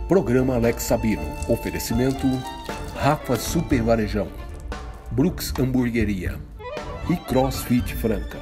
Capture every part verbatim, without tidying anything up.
Programa Alex Sabino. Oferecimento Rafa Super Varejão, Brooks Hamburgueria e CrossFit Franca.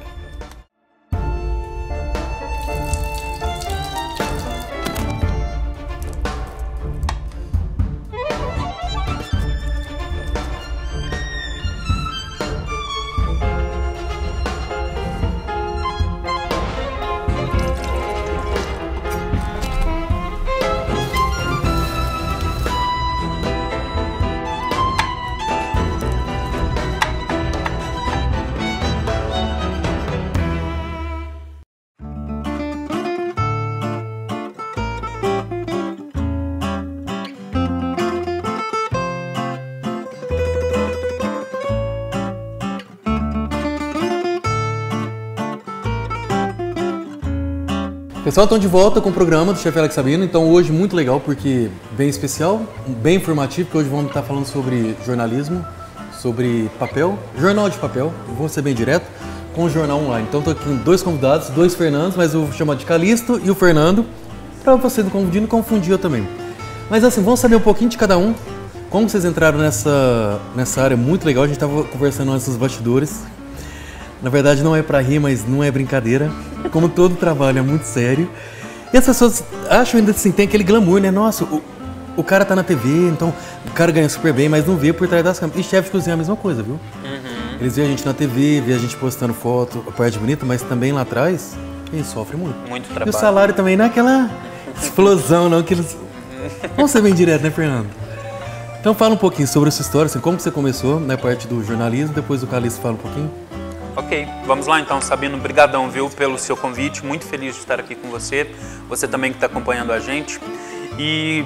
Pessoal, estão de volta com o programa do Chefe Alex Sabino. Então hoje muito legal porque bem especial, bem informativo, porque hoje vamos estar falando sobre jornalismo, sobre papel, jornal de papel, vou ser bem direto, com o jornal online. Então estou aqui com dois convidados, dois Fernandos, mas eu vou chamar de Calixto e o Fernando, para você não confundir, não confundir eu também. Mas assim, vamos saber um pouquinho de cada um, como vocês entraram nessa, nessa área muito legal, a gente estava conversando antes nos bastidores. Na verdade não é pra rir, mas não é brincadeira. Como todo trabalho é muito sério. E as pessoas acham ainda assim, tem aquele glamour, né? Nossa, o, o cara tá na T V, então o cara ganha super bem, mas não vê por trás das câmeras. E chefe de cozinha é a mesma coisa, viu? Uhum. Eles veem a gente na T V, veem a gente postando foto, a parte bonita, mas também lá atrás, eles sofrem muito. Muito trabalho. E o salário também não é aquela explosão, não, que eles... Vamos ser bem direto, né, Fernando? Então fala um pouquinho sobre a sua história, assim, como você começou na parte do jornalismo, depois o Calixto fala um pouquinho. Ok, vamos lá então, Sabino, brigadão, viu, pelo seu convite, muito feliz de estar aqui com você, você também que está acompanhando a gente. E,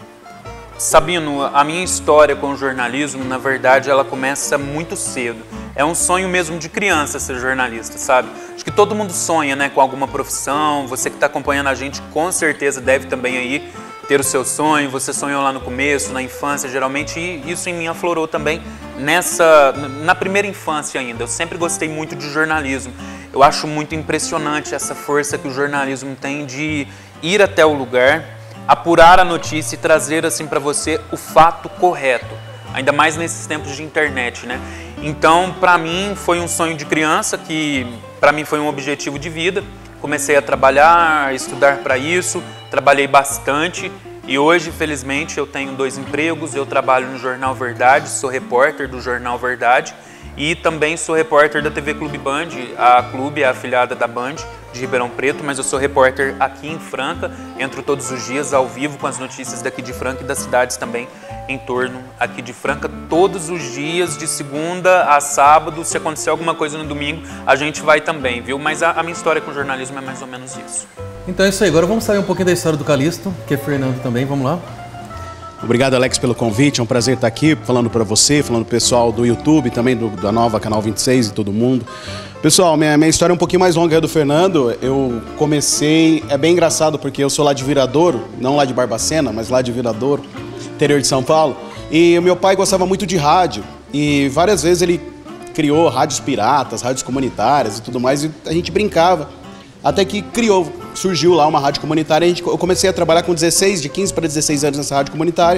Sabino, a minha história com o jornalismo, na verdade, ela começa muito cedo. É um sonho mesmo de criança ser jornalista, sabe? Acho que todo mundo sonha, né, com alguma profissão, você que está acompanhando a gente com certeza deve também aí ter o seu sonho, você sonhou lá no começo, na infância, geralmente, e isso em mim aflorou também nessa, na primeira infância ainda. Eu sempre gostei muito de jornalismo. Eu acho muito impressionante essa força que o jornalismo tem de ir até o lugar, apurar a notícia e trazer assim para você o fato correto, ainda mais nesses tempos de internet, né? Então, para mim, foi um sonho de criança que, para mim, foi um objetivo de vida. Comecei a trabalhar, a estudar para isso, trabalhei bastante e hoje, felizmente, eu tenho dois empregos. Eu trabalho no Jornal Verdade, sou repórter do Jornal Verdade e também sou repórter da T V Clube Band. A Clube é afiliada da Band de Ribeirão Preto, mas eu sou repórter aqui em Franca, entro todos os dias ao vivo com as notícias daqui de Franca e das cidades também em torno aqui de Franca, todos os dias, de segunda a sábado. Se acontecer alguma coisa no domingo, a gente vai também, viu? Mas a, a minha história com o jornalismo é mais ou menos isso. Então é isso aí, agora vamos saber um pouquinho da história do Calixto, que é Fernando também, vamos lá. Obrigado, Alex, pelo convite, é um prazer estar aqui falando para você, falando pro pessoal do YouTube, também do, da nova Canal vinte e seis e todo mundo. Pessoal, minha, minha história é um pouquinho mais longa que a do Fernando. Eu comecei, é bem engraçado porque eu sou lá de Viradouro, não lá de Barbacena, mas lá de Viradouro, interior de São Paulo. E o meu pai gostava muito de rádio e várias vezes ele criou rádios piratas, rádios comunitárias e tudo mais, e a gente brincava. Até que criou, surgiu lá uma rádio comunitária, a gente, eu comecei a trabalhar com dezesseis, de quinze para dezesseis anos nessa rádio comunitária,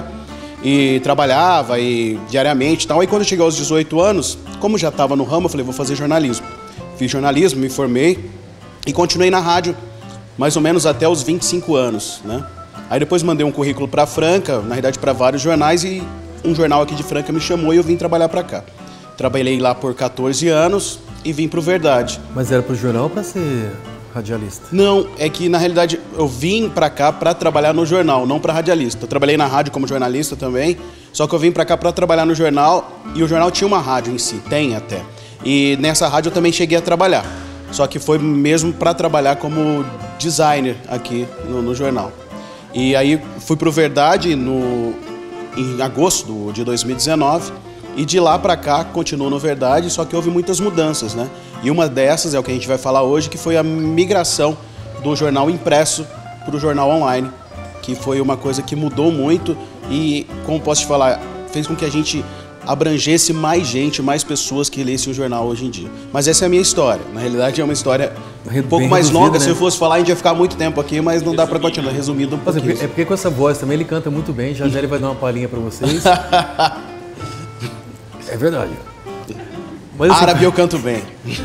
e trabalhava e diariamente e tal. Aí quando eu cheguei aos dezoito anos, como já estava no ramo, eu falei, vou fazer jornalismo. Fiz jornalismo, me formei e continuei na rádio mais ou menos até os vinte e cinco anos, né? Aí depois mandei um currículo para Franca, na verdade para vários jornais, e um jornal aqui de Franca me chamou e eu vim trabalhar para cá. Trabalhei lá por quatorze anos e vim para o Verdade. Mas era para o jornal ou para ser radialista? Não, é que na realidade eu vim para cá para trabalhar no jornal, não para radialista. Eu trabalhei na rádio como jornalista também, só que eu vim para cá para trabalhar no jornal e o jornal tinha uma rádio em si, tem até. E nessa rádio eu também cheguei a trabalhar, só que foi mesmo para trabalhar como designer aqui no, no jornal. E aí fui para o Verdade no, em agosto de dois mil e dezenove e de lá para cá continuo no Verdade, só que houve muitas mudanças, né? E uma dessas é o que a gente vai falar hoje, que foi a migração do jornal impresso para o jornal online, que foi uma coisa que mudou muito e, como posso te falar, fez com que a gente abrangesse mais gente, mais pessoas que lessem o jornal hoje em dia. Mas essa é a minha história. Na realidade é uma história um pouco mais longa. Né? Se eu fosse falar, a gente ia ficar muito tempo aqui, mas não dá para continuar. Resumido um pouquinho. É porque com essa voz também ele canta muito bem. Já já ele vai dar uma palhinha para vocês. É verdade. Mas, assim, árabe eu canto bem.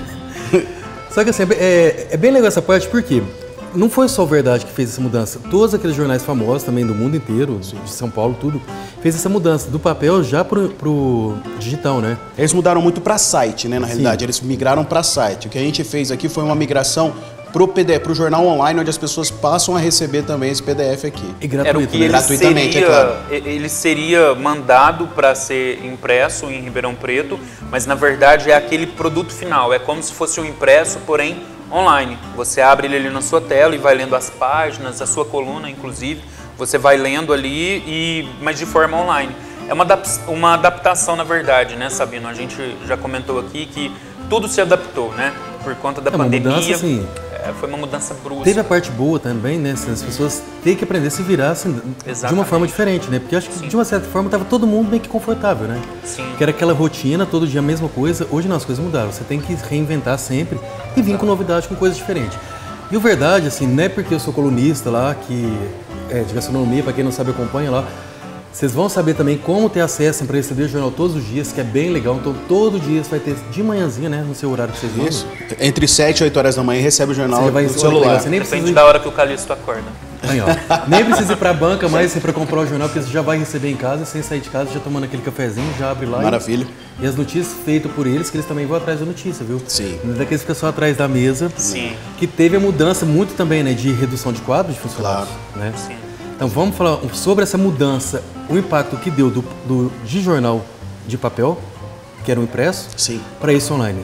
Só que assim, é, é bem legal essa parte porque não foi só o Verdade que fez essa mudança. Todos aqueles jornais famosos também do mundo inteiro, de São Paulo, tudo, fez essa mudança do papel já pro, pro digital, né? Eles mudaram muito para site, né? Na Sim. realidade, eles migraram para site. O que a gente fez aqui foi uma migração pro P D F, pro jornal online, onde as pessoas passam a receber também esse P D F aqui. E gratuito, Era o que né? ele Gratuitamente, seria, é claro. Ele seria mandado para ser impresso em Ribeirão Preto, mas na verdade é aquele produto final. É como se fosse um impresso, porém online. Você abre ele ali na sua tela e vai lendo as páginas, a sua coluna, inclusive. Você vai lendo ali, e, mas de forma online. É uma, uma adaptação, na verdade, né, Sabino? A gente já comentou aqui que tudo se adaptou, né? Por conta da é pandemia. Mudança, assim, é, foi uma mudança brusca. Teve a parte boa também, né? As pessoas têm que aprender a se virar assim, de uma forma diferente, né? Porque eu acho que, Sim. de uma certa forma, estava todo mundo meio que confortável, né? Sim. Que era aquela rotina, todo dia a mesma coisa. Hoje não, as coisas mudaram. Você tem que reinventar sempre e vir com novidade, com coisas diferentes. E o Verdade, assim, não é porque eu sou colunista lá, que é de gastronomia, para quem não sabe, acompanha lá. Vocês vão saber também como ter acesso para receber o jornal todos os dias, que é bem legal. Então, todo dia você vai ter de manhãzinha, né? No seu horário que vocês vão. Isso. Entre sete e oito horas da manhã, recebe o jornal você vai no celular. Legal. Você nem Depende precisa... da hora que o Calixto acorda. Aí, ó. Nem precisa ir para a banca mais para comprar o jornal, porque você já vai receber em casa, sem sair de casa, já tomando aquele cafezinho, já abre lá. Maravilha. E, e as notícias feitas por eles, que eles também vão atrás da notícia, viu? Sim. Daqueles que ficam só atrás da mesa. Sim. Que teve a mudança muito também, né? De redução de quadros de funcionários. Claro. Né? Sim. Então vamos falar sobre essa mudança, o impacto que deu do, do, de jornal de papel, que era o impresso, para isso online.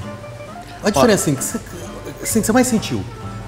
A diferença assim, que, você, assim, que você mais sentiu?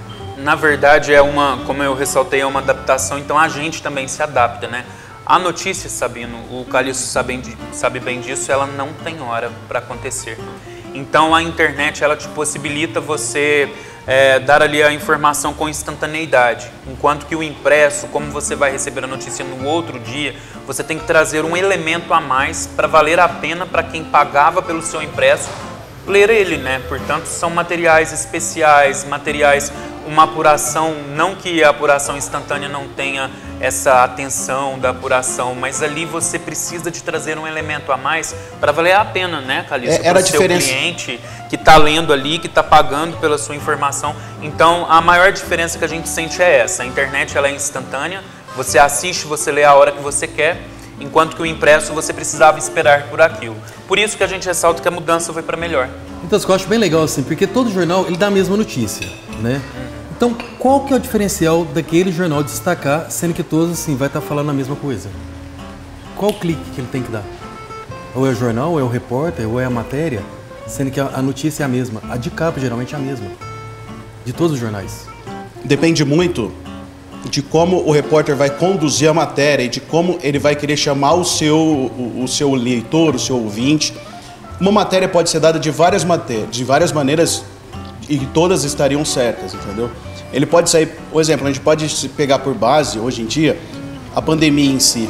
Na verdade, é uma, como eu ressaltei, é uma adaptação, então a gente também se adapta, né? A notícia, Sabino, o Calixto sabe, sabe bem disso, ela não tem hora para acontecer. Então a internet, ela te possibilita você é, dar ali a informação com instantaneidade, enquanto que o impresso, como você vai receber a notícia no outro dia, você tem que trazer um elemento a mais para valer a pena para quem pagava pelo seu impresso ler ele, né? Portanto, são materiais especiais, materiais, uma apuração, não que a apuração instantânea não tenha essa atenção da apuração, mas ali você precisa de trazer um elemento a mais para valer a pena, né, Calixto? É, era para o seu diferença... cliente que está lendo ali, que está pagando pela sua informação. Então, a maior diferença que a gente sente é essa. A internet, ela é instantânea, você assiste, você lê a hora que você quer, enquanto que o impresso você precisava esperar por aquilo. Por isso que a gente ressalta que a mudança foi para melhor. Então, eu acho bem legal assim, porque todo jornal ele dá a mesma notícia, né? Então, qual que é o diferencial daquele jornal destacar, sendo que todos assim vai estar falando a mesma coisa? Qual o clique que ele tem que dar? Ou é o jornal, ou é o repórter, ou é a matéria, sendo que a, a notícia é a mesma. A de capa geralmente é a mesma, de todos os jornais. Depende muito de como o repórter vai conduzir a matéria e de como ele vai querer chamar o seu, o, o seu leitor, o seu ouvinte. Uma matéria pode ser dada de várias, matérias, de várias maneiras e todas estariam certas, entendeu? Ele pode sair, por exemplo, a gente pode pegar por base, hoje em dia, a pandemia em si.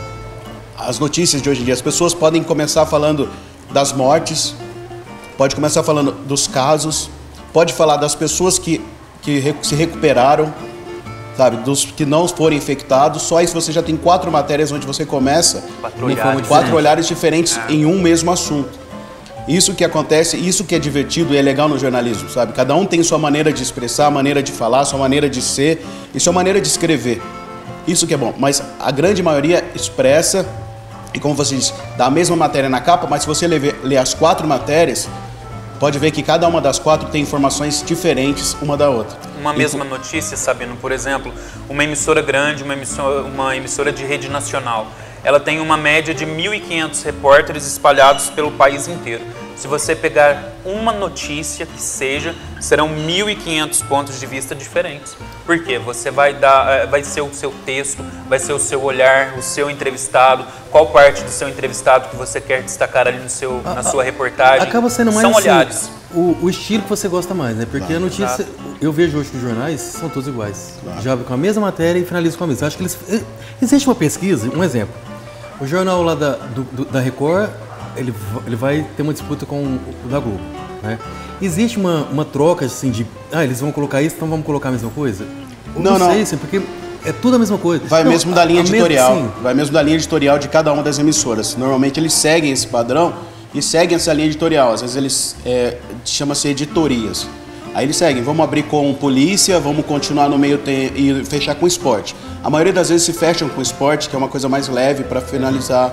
As notícias de hoje em dia, as pessoas podem começar falando das mortes, pode começar falando dos casos, pode falar das pessoas que, que se recuperaram, sabe, dos que não foram infectados. Só isso você já tem quatro matérias onde você começa quatro olhares, quatro olhares diferentes é. em um mesmo assunto. Isso que acontece, isso que é divertido e é legal no jornalismo, sabe? Cada um tem sua maneira de expressar, maneira de falar, sua maneira de ser e sua maneira de escrever. Isso que é bom, mas a grande maioria expressa e, como você disse, dá a mesma matéria na capa, mas se você ler, ler as quatro matérias, pode ver que cada uma das quatro tem informações diferentes uma da outra. Uma mesma e, notícia, Sabino, por exemplo, uma emissora grande, uma emissora, uma emissora de rede nacional, ela tem uma média de mil e quinhentos repórteres espalhados pelo país inteiro. Se você pegar uma notícia que seja, serão mil e quinhentos pontos de vista diferentes. Por quê? Você vai dar, vai ser o seu texto, vai ser o seu olhar, o seu entrevistado, qual parte do seu entrevistado que você quer destacar ali no seu, a, na sua reportagem. Acaba sendo mais São assim, olhares. O, o estilo que você gosta mais, né? Porque claro, a notícia, exato. Eu vejo hoje que os jornais são todos iguais. Claro. Já abre com a mesma matéria e finaliza com a mesma. Acho que eles, existe uma pesquisa, um exemplo. O jornal lá da, do, do, da Record ele, ele vai ter uma disputa com o da Globo, né? Existe uma, uma troca assim de, ah, eles vão colocar isso, então vamos colocar a mesma coisa? Eu não, não, não sei, assim, porque é tudo a mesma coisa. Vai não, mesmo da linha a, a editorial, mesma, vai mesmo da linha editorial de cada uma das emissoras. Normalmente eles seguem esse padrão e seguem essa linha editorial. Às vezes eles é, chama-se editorias. Aí eles seguem, vamos abrir com polícia, vamos continuar no meio e fechar com esporte. A maioria das vezes se fecham com esporte, que é uma coisa mais leve para finalizar,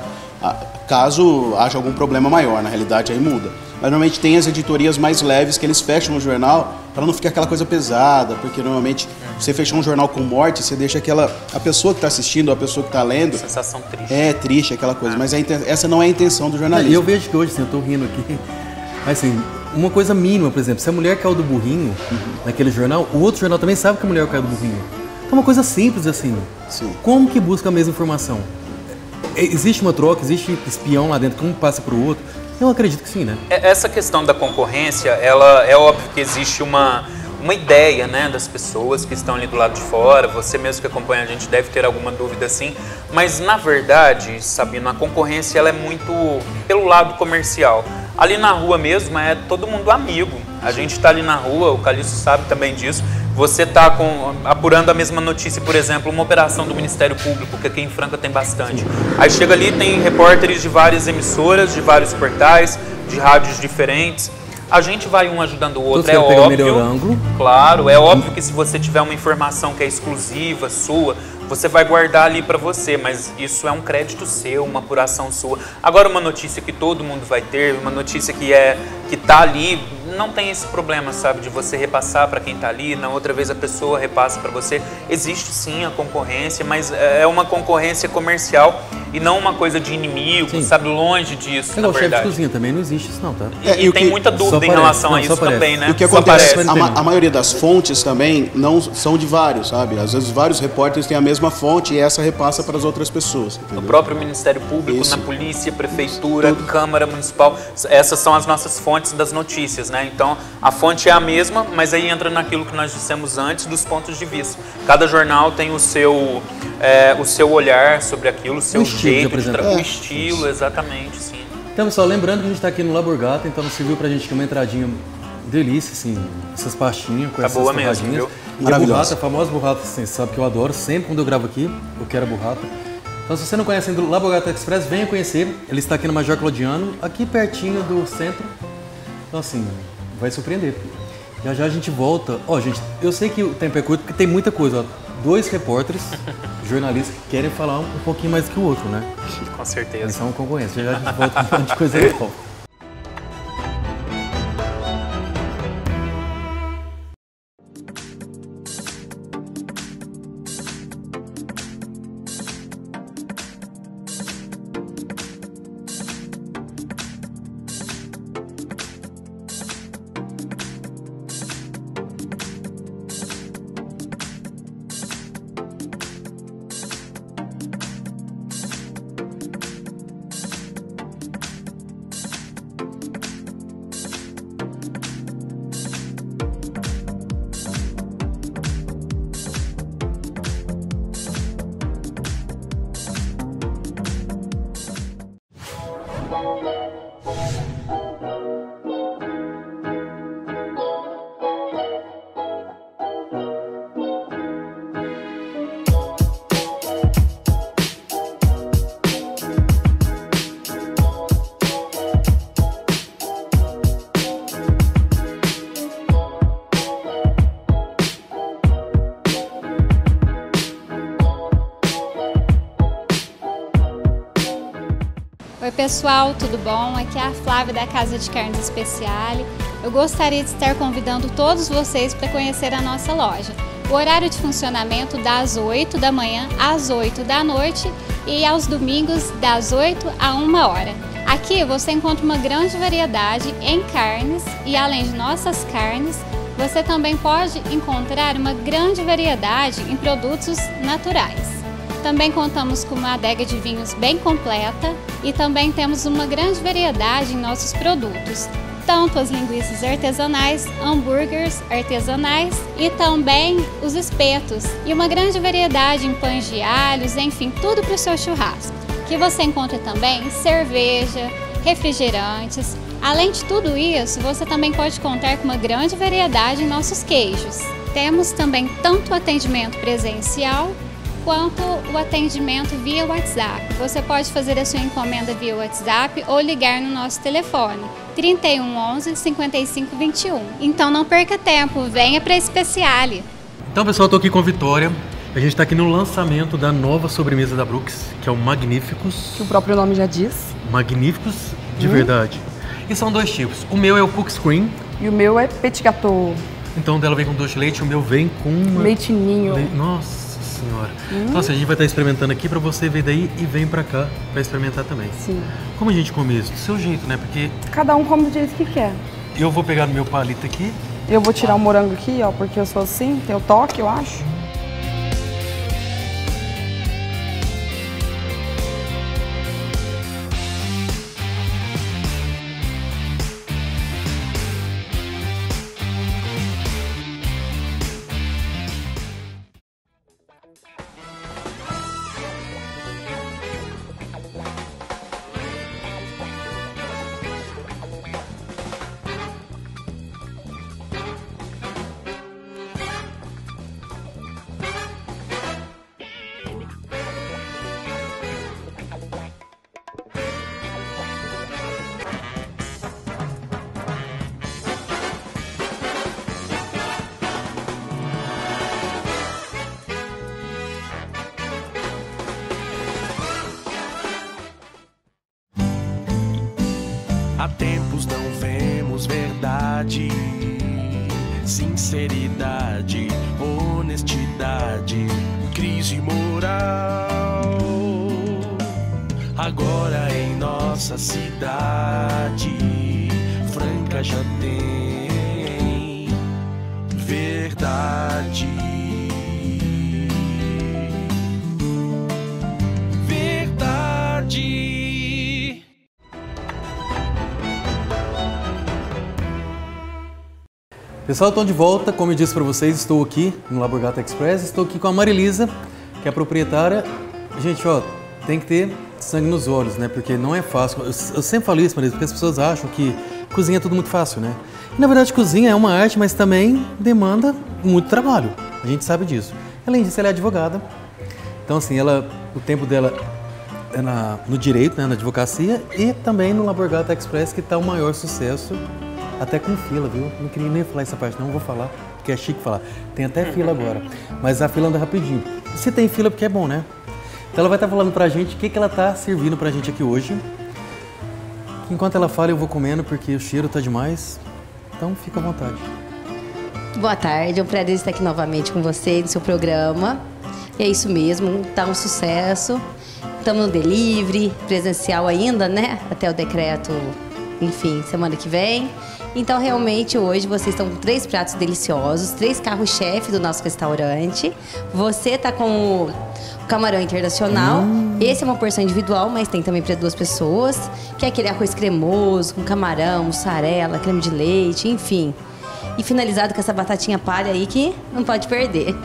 caso haja algum problema maior, na realidade aí muda. Mas normalmente tem as editorias mais leves que eles fecham no jornal para não ficar aquela coisa pesada, porque normalmente você fechar um jornal com morte, você deixa aquela, a pessoa que está assistindo, a pessoa que está lendo... Sensação triste. É, triste aquela coisa, mas a, essa não é a intenção do jornalismo. E eu vejo que hoje, assim, eu estou rindo aqui, mas assim, uma coisa mínima, por exemplo, se a mulher caiu do burrinho uhum. naquele jornal, o outro jornal também sabe que a mulher caiu do burrinho. É uma coisa simples assim. Sim. Como que busca a mesma informação? Existe uma troca, existe espião lá dentro, como passa para o outro? Eu acredito que sim, né? Essa questão da concorrência, ela é óbvio que existe uma, uma ideia, né, das pessoas que estão ali do lado de fora. Você mesmo que acompanha a gente deve ter alguma dúvida assim. Mas na verdade, Sabino, a concorrência ela é muito pelo lado comercial. Ali na rua mesmo é todo mundo amigo. A gente está ali na rua, o Calixto sabe também disso. Você está apurando a mesma notícia, por exemplo, uma operação do Ministério Público, que aqui em Franca tem bastante. Aí chega ali, tem repórteres de várias emissoras, de vários portais, de rádios diferentes. A gente vai um ajudando o outro, é óbvio. Claro, é óbvio que se você tiver uma informação que é exclusiva, sua, você vai guardar ali para você, mas isso é um crédito seu, uma apuração sua. Agora, uma notícia que todo mundo vai ter, uma notícia que é que tá ali, não tem esse problema, sabe, de você repassar para quem tá ali, na outra vez a pessoa repassa para você. Existe sim a concorrência, mas é uma concorrência comercial e não uma coisa de inimigo, sim. sabe, longe disso, é na igual verdade. Chefe de cozinha também não existe isso não, tá? É, e, e tem que... muita dúvida em relação não, a isso também, né? E o que acontece, a, ma a maioria das fontes também não são de vários, sabe? Às vezes vários repórteres têm a mesma fonte e essa repassa para as outras pessoas, entendeu? No próprio Ministério Público, isso. Na polícia, prefeitura, Tudo. Câmara Municipal, essas são as nossas fontes das notícias, né? Então, a fonte é a mesma, mas aí entra naquilo que nós dissemos antes dos pontos de vista. Cada jornal tem o seu, é, o seu olhar sobre aquilo, o seu o jeito de apresentar. O estilo, exatamente, sim. Então, pessoal, lembrando que a gente está aqui no Laborgata, então serviu pra gente que uma entradinha delícia, assim, essas pastinhas com tá essas boa mesmo, viu? E a burrata, a famosa burrata, assim, sabe que eu adoro, sempre quando eu gravo aqui, eu quero a burrata. Então, se você não conhece ainda o Laborgata Express, venha conhecer. Ele está aqui no Major Claudiano, aqui pertinho do centro. Então, assim, vai surpreender. Já já a gente volta. Ó, gente, eu sei que o tempo é curto porque tem muita coisa, ó. Dois repórteres, jornalistas, que querem falar um pouquinho mais que o outro, né? Com certeza. Eles são concorrentes. Já já a gente volta com um monte de coisa legal. Oi pessoal, tudo bom? Aqui é a Flávia da Casa de Carnes Especiale. Eu gostaria de estar convidando todos vocês para conhecer a nossa loja. O horário de funcionamento das oito da manhã às oito da noite e aos domingos das oito a uma hora. Aqui você encontra uma grande variedade em carnes e além de nossas carnes, você também pode encontrar uma grande variedade em produtos naturais. Também contamos com uma adega de vinhos bem completa e também temos uma grande variedade em nossos produtos, tanto as linguiças artesanais, hambúrgueres artesanais e também os espetos e uma grande variedade em pães de alhos, enfim, tudo para o seu churrasco. Que você encontra também cerveja, refrigerantes. Além de tudo isso, você também pode contar com uma grande variedade em nossos queijos. Temos também tanto o atendimento presencial quanto o atendimento via WhatsApp. Você pode fazer a sua encomenda via WhatsApp ou ligar no nosso telefone trinta e um, onze, cinquenta e cinco, vinte e um. Então não perca tempo, venha para a Speciale. Então pessoal, estou aqui com a Vitória. A gente está aqui no lançamento da nova sobremesa da Brooks, que é o Magníficos. Que o próprio nome já diz. Magníficos de hum. verdade. E são dois tipos. O meu é o Cookies Cream. E o meu é Petit Gâteau. Então o dela vem com doce de leite, o meu vem com... Uma... Leite ninho. Le... Nossa senhora. Hum. Então assim, a gente vai estar experimentando aqui para você ver daí e vem para cá para experimentar também. Sim. Como a gente come isso? Do seu jeito, né? Porque... Cada um come do jeito que quer. Eu vou pegar no meu palito aqui. Eu vou tirar o morango aqui, ó, porque eu sou assim, tem o toque, eu acho. Há tempos não vemos verdade, sinceridade, honestidade, crise moral. Agora em nossa cidade, Franca já tem verdade. Verdade. Pessoal, estou de volta. Como eu disse para vocês, estou aqui no Laborgata Express. Estou aqui com a Marilisa, que é a proprietária. Gente, ó, tem que ter sangue nos olhos, né? Porque não é fácil. Eu, eu sempre falo isso, Marilisa, porque as pessoas acham que cozinha é tudo muito fácil, né? E, na verdade, cozinha é uma arte, mas também demanda muito trabalho. A gente sabe disso. Além disso, ela é advogada. Então, assim, ela, o tempo dela é na, no direito, né? Na advocacia e também no Laborgata Express, que está o maior sucesso. Até com fila, viu? Não queria nem falar essa parte, não vou falar, porque é chique falar. Tem até fila agora, mas a fila anda rapidinho. Se tem fila, porque é bom, né? Então ela vai estar falando pra gente o que, que ela tá servindo pra gente aqui hoje. Enquanto ela fala, eu vou comendo, porque o cheiro tá demais. Então fica à vontade. Boa tarde, é um prazer estar aqui novamente com você no seu programa. E é isso mesmo, tá um sucesso. Estamos no delivery, presencial ainda, né? Até o decreto, enfim, semana que vem. Então, realmente, hoje vocês estão com três pratos deliciosos, três carros-chefe do nosso restaurante. Você tá com o camarão internacional. Hum. Esse é uma porção individual, mas tem também para duas pessoas. Que é aquele arroz cremoso, com camarão, mussarela, creme de leite, enfim. E finalizado com essa batatinha palha aí que não pode perder.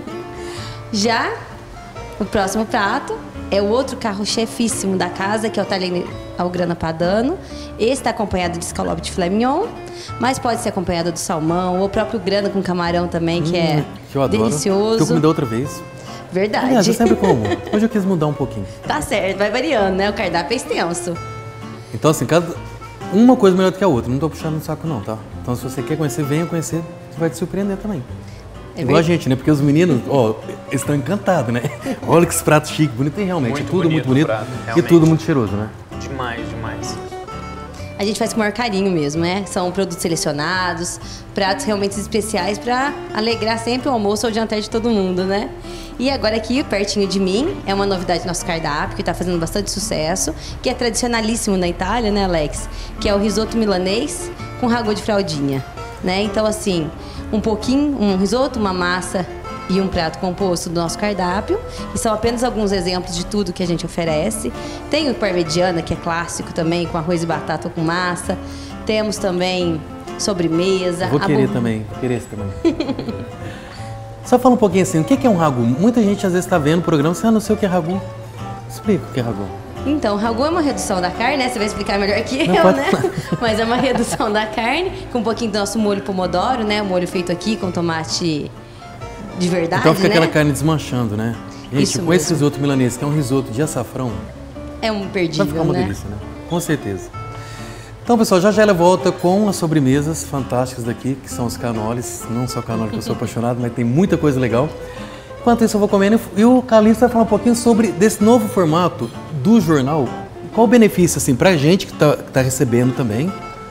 Já o próximo prato é o outro carro-chefíssimo da casa, que é o talher ao grana padano. Esse está acompanhado de escalope de filé mignon, mas pode ser acompanhado do salmão, ou o próprio grana com camarão também, que hum, é que eu adoro. Delicioso. Que eu comi da outra vez. Verdade. Aliás, eu sempre como. Hoje eu quis mudar um pouquinho. Tá certo, vai variando, né? O cardápio é extenso. Então, assim, cada... uma coisa melhor do que a outra. Não tô puxando no saco, não, tá? Então, se você quer conhecer, venha conhecer. Você vai te surpreender também. É Igual verdade. A gente, né? Porque os meninos, ó, eles estão encantados, né? Olha que esse prato chique, bonito e realmente. Muito tudo muito bonito prato, e tudo muito cheiroso, né? Demais, demais. A gente faz com o maior carinho mesmo, né? São produtos selecionados, pratos realmente especiais para alegrar sempre o almoço ou o jantar de todo mundo, né? E agora aqui, pertinho de mim, é uma novidade do nosso cardápio, que está fazendo bastante sucesso, que é tradicionalíssimo na Itália, né, Alex? Que é o risoto milanês com ragù de fraldinha, né? Então, assim, um pouquinho, um risoto, uma massa e um prato composto do nosso cardápio. E são apenas alguns exemplos de tudo que a gente oferece. Tem o parmegiana, que é clássico também, com arroz e batata ou com massa. Temos também sobremesa. Vou querer bo... também, vou querer esse também. Só fala um pouquinho assim, o que é um ragù? Muita gente às vezes está vendo o programa e ah, não sei o que é ragù. Explica o que é ragù. Então, ragu é uma redução da carne, né? Você vai explicar melhor que Não eu, pode né? Mas é uma redução da carne, com um pouquinho do nosso molho pomodoro, né? O molho feito aqui com tomate de verdade, Então fica né? aquela carne desmanchando, né? Gente, Isso com mesmo. esse risoto milanês, que é um risoto de açafrão, É um vai perdível, ficar uma né? delícia, né? Com certeza. Então, pessoal, já já ela volta com as sobremesas fantásticas daqui, que são os canoles. Não só canole, que eu sou apaixonado, mas tem muita coisa legal. Enquanto isso, eu vou comendo. E o Calixto vai falar um pouquinho sobre desse novo formato do jornal. Qual o benefício, assim, pra gente que tá, que tá recebendo também.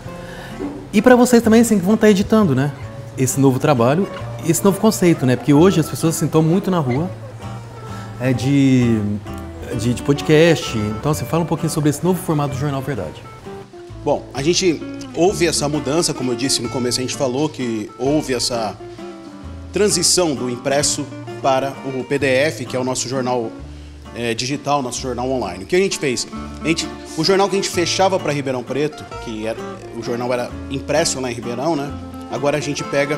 E pra vocês também, assim, que vão estar editando, né? Esse novo trabalho, esse novo conceito, né? Porque hoje as pessoas assim, estão muito na rua é de, de, de podcast. Então, você fala um pouquinho sobre esse novo formato do Jornal Verdade. Bom, a gente houve essa mudança, como eu disse no começo, a gente falou que houve essa transição do impresso para o P D F, que é o nosso jornal é, digital, nosso jornal online. O que a gente fez? A gente, o jornal que a gente fechava para Ribeirão Preto, que era, o jornal era impresso lá em Ribeirão, né? Agora a gente pega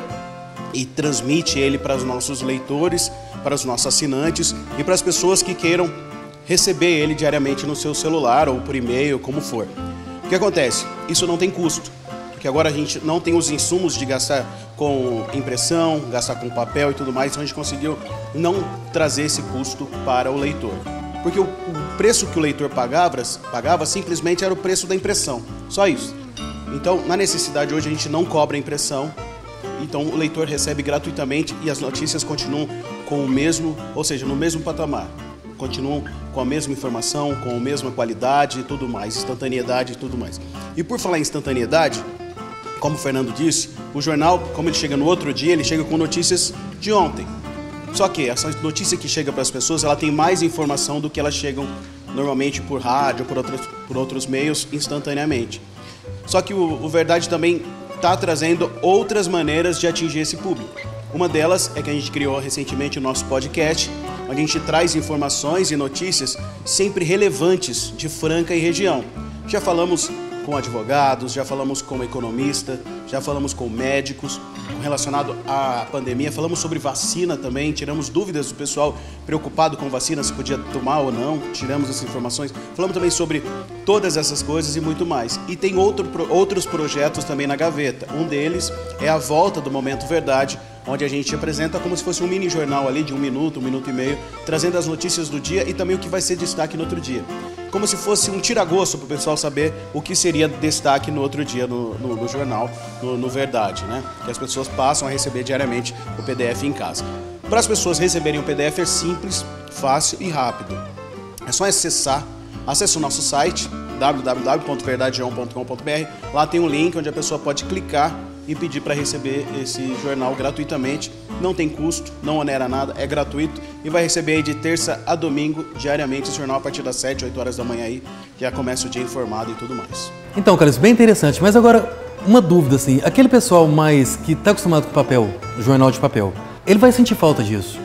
e transmite ele para os nossos leitores, para os nossos assinantes e para as pessoas que queiram receber ele diariamente no seu celular ou por e-mail, como for. O que acontece? Isso não tem custo, porque agora a gente não tem os insumos de gastar com impressão, gastar com papel e tudo mais, então a gente conseguiu não trazer esse custo para o leitor. Porque o preço que o leitor pagava, pagava simplesmente era o preço da impressão, só isso. Então, na necessidade hoje a gente não cobra a impressão, então o leitor recebe gratuitamente e as notícias continuam com o mesmo, ou seja, no mesmo patamar. Continuam com a mesma informação, com a mesma qualidade e tudo mais, instantaneidade e tudo mais. E por falar em instantaneidade, como o Fernando disse, o jornal, como ele chega no outro dia, ele chega com notícias de ontem. Só que essa notícia que chega para as pessoas, ela tem mais informação do que elas chegam normalmente por rádio ou por outros, por outros meios instantaneamente. Só que o, o Verdade também está trazendo outras maneiras de atingir esse público. Uma delas é que a gente criou recentemente o nosso podcast, onde a gente traz informações e notícias sempre relevantes de Franca e região. Já falamos com advogados, já falamos com economista, já falamos com médicos relacionado à pandemia, falamos sobre vacina também, tiramos dúvidas do pessoal preocupado com vacina, se podia tomar ou não, tiramos essas informações, falamos também sobre todas essas coisas e muito mais. E tem outro, outros projetos também na gaveta, um deles é a volta do Momento Verdade, onde a gente apresenta como se fosse um mini jornal ali de um minuto, um minuto e meio, trazendo as notícias do dia e também o que vai ser destaque no outro dia. Como se fosse um tira-gosto para o pessoal saber o que seria destaque no outro dia no, no, no jornal, no, no Verdade, né? Que as pessoas passam a receber diariamente o P D F em casa. Para as pessoas receberem o P D F é simples, fácil e rápido. É só acessar, acesse o nosso site w w w ponto verdadeão ponto com ponto b r. Lá tem um link onde a pessoa pode clicar e pedir para receber esse jornal gratuitamente. Não tem custo, não onera nada, é gratuito e vai receber aí de terça a domingo, diariamente, esse jornal a partir das sete, oito horas da manhã aí, já começa o dia informado e tudo mais. Então, Carlos, bem interessante, mas agora uma dúvida assim, aquele pessoal mais que está acostumado com papel, jornal de papel, ele vai sentir falta disso?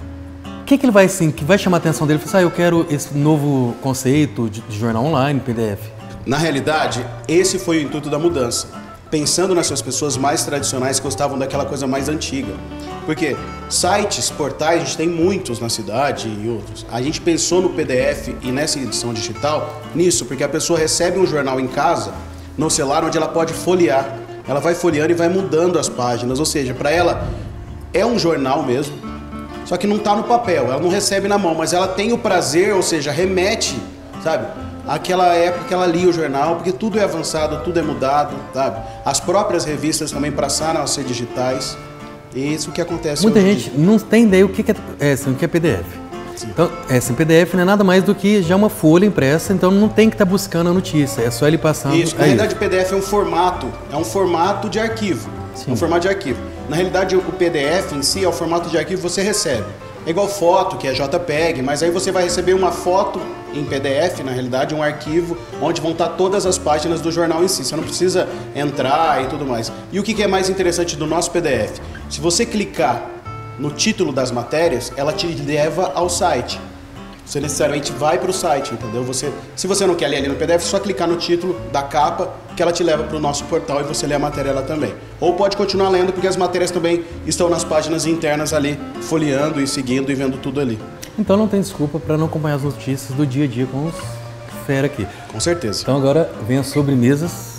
O que, que ele vai assim, que vai chamar a atenção dele? Ele fala assim, ah, eu quero esse novo conceito de, de jornal online, P D F. Na realidade, esse foi o intuito da mudança. Pensando nessas pessoas mais tradicionais que gostavam daquela coisa mais antiga. Porque sites, portais, a gente tem muitos na cidade e outros. A gente pensou no P D F e nessa edição digital nisso, porque a pessoa recebe um jornal em casa, no celular, onde ela pode folhear. Ela vai folheando e vai mudando as páginas, ou seja, para ela é um jornal mesmo, só que não está no papel, ela não recebe na mão, mas ela tem o prazer, ou seja, remete, sabe? Aquela época que ela lia o jornal, porque tudo é avançado, tudo é mudado, sabe? As próprias revistas também passaram a ser digitais. E isso que acontece Muita hoje gente não tem ideia o que é, é, assim, o que é P D F. Sim. Então, é, assim, P D F não é nada mais do que já uma folha impressa, então não tem que estar tá buscando a notícia, é só ele passando. Isso, na realidade o P D F é um formato, é um formato de arquivo. Sim. É um formato de arquivo. Na realidade o P D F em si é o formato de arquivo que você recebe. É igual foto, que é JPEG, mas aí você vai receber uma foto em P D F, na realidade, um arquivo onde vão estar todas as páginas do jornal em si. Você não precisa entrar e tudo mais. E o que é mais interessante do nosso P D F? Se você clicar no título das matérias, ela te leva ao site. Você necessariamente vai para o site, entendeu? Você, se você não quer ler ali no P D F, é só clicar no título da capa que ela te leva para o nosso portal e você lê a matéria lá também. Ou pode continuar lendo, porque as matérias também estão nas páginas internas ali, folheando e seguindo e vendo tudo ali. Então não tem desculpa para não acompanhar as notícias do dia a dia com os fera aqui. Com certeza. Então agora vem as sobremesas.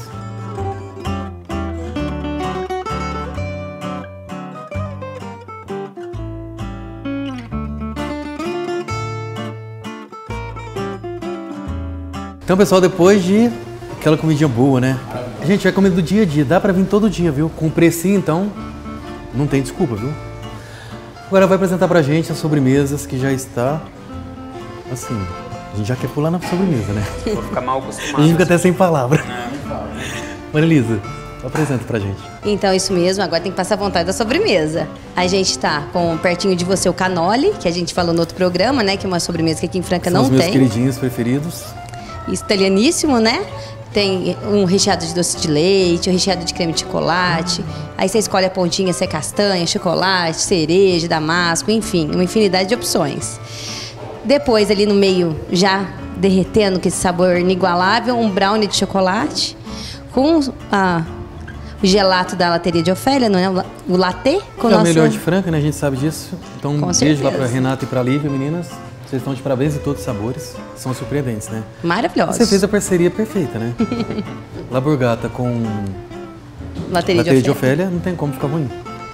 Então, pessoal, depois de aquela comidinha boa, né? A gente vai comer do dia a dia, dá pra vir todo dia, viu? Com precinho, então, não tem desculpa, viu? Agora vai apresentar pra gente as sobremesas que já está, assim, a gente já quer pular na sobremesa, né? Vou ficar mal acostumado. A gente fica até sem palavra. Maria Elisa, apresenta pra gente. Então, isso mesmo, agora tem que passar a vontade da sobremesa. A gente tá com pertinho de você o canole, que a gente falou no outro programa, né? Que é uma sobremesa que aqui em Franca São não os meus tem. queridinhos preferidos. Italianíssimo, né? Tem um recheado de doce de leite, um recheado de creme de chocolate. Aí você escolhe a pontinha se é castanha, chocolate, cereja, damasco, enfim, uma infinidade de opções. Depois, ali no meio, já derretendo com esse sabor inigualável, um brownie de chocolate com ah, o gelato da lateria de Ofélia, não é? O latte com É o nossa... melhor de Franca, né? A gente sabe disso. Então, um Com beijo certeza. lá pra Renata e pra Lívia, meninas. Vocês estão de parabéns em todos os sabores. São surpreendentes, né? Maravilhosos. Você fez a parceria perfeita, né? Laburgata com Lateria, bateria de de Ofélia. Ofélia, não tem como ficar ruim.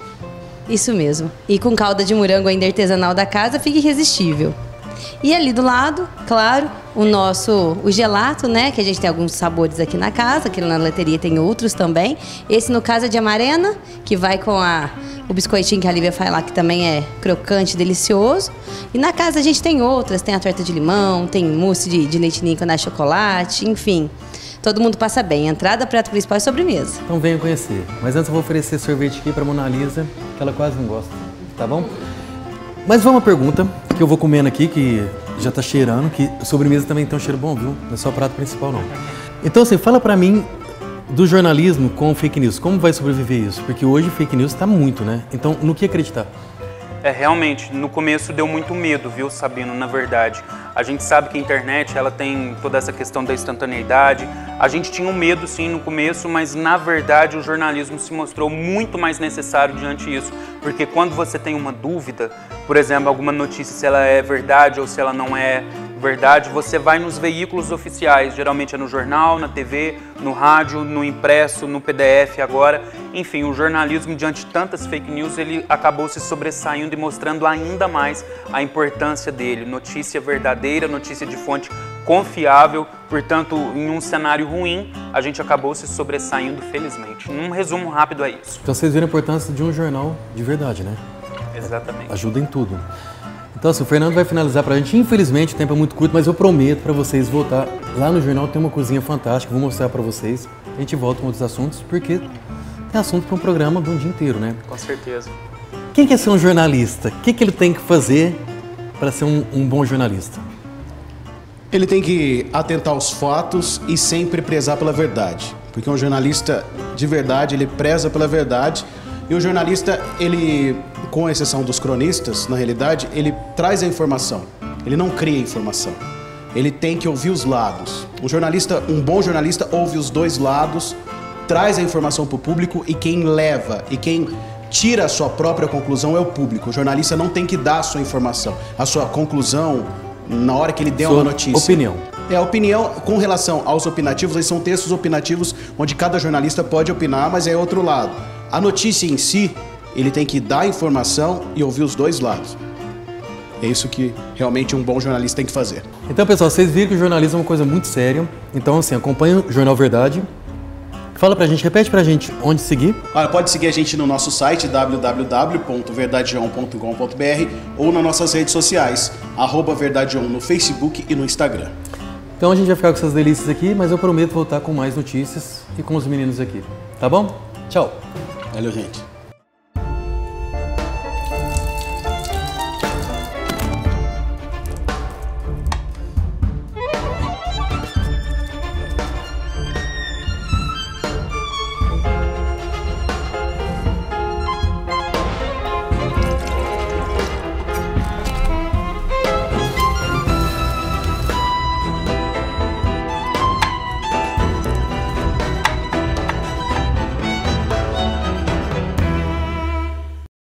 Isso mesmo. E com calda de morango ainda artesanal da casa, fica irresistível. E ali do lado, claro, o nosso o gelato, né? Que a gente tem alguns sabores aqui na casa, aqui na lateria tem outros também. Esse, no caso, é de amarena, que vai com a, o biscoitinho que a Lívia faz lá, que também é crocante, delicioso. E na casa a gente tem outras, tem a torta de limão, tem mousse de, de leite ninho com na chocolate, enfim. Todo mundo passa bem. Entrada, prato principal e sobremesa. Então venham conhecer. Mas antes eu vou oferecer sorvete aqui pra Mona Lisa, que ela quase não gosta, tá bom? Mas vamos uma pergunta que eu vou comendo aqui, que já tá cheirando, que sobremesa também tem um cheiro bom, viu? Não é só o prato principal, não. Então, assim, fala pra mim do jornalismo com fake news. Como vai sobreviver isso? Porque hoje fake news tá muito, né? Então, no que acreditar? É, realmente, no começo deu muito medo, viu, Sabino, na verdade. A gente sabe que a internet, ela tem toda essa questão da instantaneidade. A gente tinha um medo, sim, no começo, mas, na verdade, o jornalismo se mostrou muito mais necessário diante disso. Porque quando você tem uma dúvida, por exemplo, alguma notícia, se ela é verdade ou se ela não é verdade, você vai nos veículos oficiais, geralmente é no jornal, na T V, no rádio, no impresso, no P D F agora. Enfim, o jornalismo, diante de tantas fake news, ele acabou se sobressaindo e mostrando ainda mais a importância dele. Notícia verdadeira, notícia de fonte confiável, portanto, em um cenário ruim, a gente acabou se sobressaindo, felizmente. Um resumo rápido é isso. Então vocês viram a importância de um jornal de verdade, né? Exatamente. Ajuda em tudo. Então, assim, o Fernando vai finalizar pra gente. Infelizmente, o tempo é muito curto, mas eu prometo pra vocês voltar. Lá no jornal tem uma cozinha fantástica, vou mostrar pra vocês. A gente volta com outros assuntos, porque tem assunto para um programa de um dia inteiro, né? Com certeza. Quem quer ser um jornalista? O que, que ele tem que fazer para ser um, um bom jornalista? Ele tem que atentar aos fatos e sempre prezar pela verdade. Porque um jornalista de verdade, ele preza pela verdade. E o jornalista, ele, com exceção dos cronistas, na realidade, ele traz a informação. Ele não cria informação. Ele tem que ouvir os lados. Um jornalista, um bom jornalista, ouve os dois lados, traz a informação para o público e quem leva e quem tira a sua própria conclusão é o público. O jornalista não tem que dar a sua informação, a sua conclusão na hora que ele der uma notícia. Opinião. É, a opinião com relação aos opinativos, eles são textos opinativos onde cada jornalista pode opinar, mas é outro lado. A notícia em si, ele tem que dar informação e ouvir os dois lados. É isso que realmente um bom jornalista tem que fazer. Então, pessoal, vocês viram que o jornalismo é uma coisa muito séria. Então, assim, acompanha o Jornal Verdade. Fala pra gente, repete pra gente onde seguir. Olha, pode seguir a gente no nosso site w w w ponto verdadeon ponto com ponto b r ou nas nossas redes sociais, arroba verdadeon no Facebook e no Instagram. Então a gente vai ficar com essas delícias aqui, mas eu prometo voltar com mais notícias e com os meninos aqui. Tá bom? Tchau. Valeu, gente.